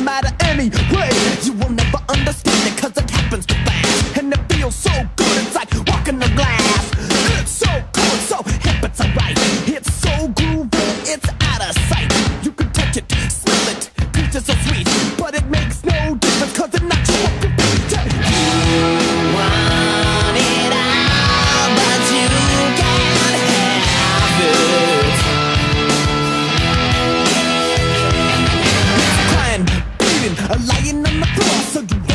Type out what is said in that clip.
matter anyway. You will never understand it cause it happens too fast. And it feels so good, it's like walking on glass. It's so cool, it's so hip, it's alright. It's so groovy, it's out of sight. You can touch it, smell it, taste it so sweet. But it makes no difference cause it knocks you off your feet. You want it all, but you can't have it. Crying, bleeding, lying on the floor, so you